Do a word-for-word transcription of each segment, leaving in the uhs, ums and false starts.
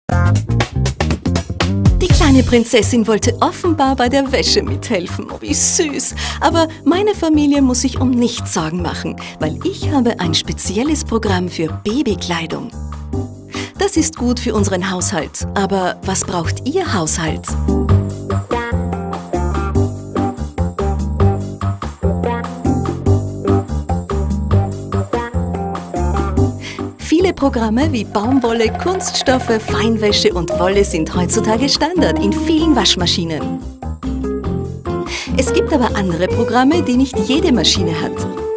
Die kleine Prinzessin wollte offenbar bei der Wäsche mithelfen. Oh, wie süß. Aber meine Familie muss sich um nichts Sorgen machen, weil ich habe ein spezielles Programm für Babykleidung. Das ist gut für unseren Haushalt. Aber was braucht Ihr Haushalt? Viele Programme wie Baumwolle, Kunststoffe, Feinwäsche und Wolle sind heutzutage Standard in vielen Waschmaschinen. Es gibt aber andere Programme, die nicht jede Maschine hat.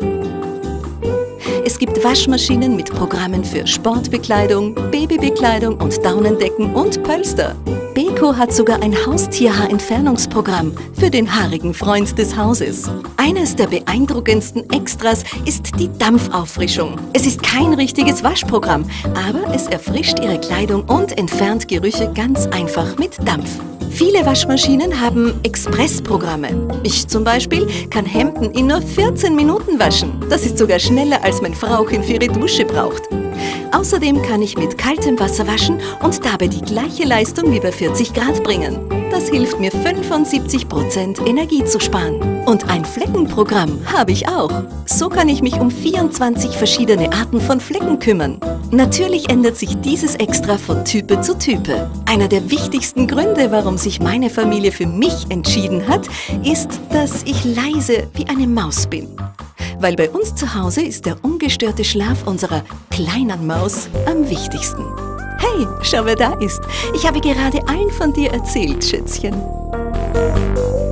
Es gibt Waschmaschinen mit Programmen für Sportbekleidung, Babybekleidung und Daunendecken und Pölster. Beko hat sogar ein Haustierhaarentfernungsprogramm für den haarigen Freund des Hauses. Eines der beeindruckendsten Extras ist die Dampfauffrischung. Es ist kein richtiges Waschprogramm, aber es erfrischt Ihre Kleidung und entfernt Gerüche ganz einfach mit Dampf. Viele Waschmaschinen haben Expressprogramme. Ich zum Beispiel kann Hemden in nur vierzehn Minuten waschen. Das ist sogar schneller, als mein Frauchen für ihre Dusche braucht. Außerdem kann ich mit kaltem Wasser waschen und dabei die gleiche Leistung wie bei vierzig Grad bringen. Das hilft mir, fünfundsiebzig Prozent Energie zu sparen. Und ein Fleckenprogramm habe ich auch. So kann ich mich um vierundzwanzig verschiedene Arten von Flecken kümmern. Natürlich ändert sich dieses Extra von Type zu Type. Einer der wichtigsten Gründe, warum sich meine Familie für mich entschieden hat, ist, dass ich leise wie eine Maus bin. Weil bei uns zu Hause ist der ungestörte Schlaf unserer kleinen Maus am wichtigsten. Hey, schau, wer da ist. Ich habe gerade allen von dir erzählt, Schätzchen.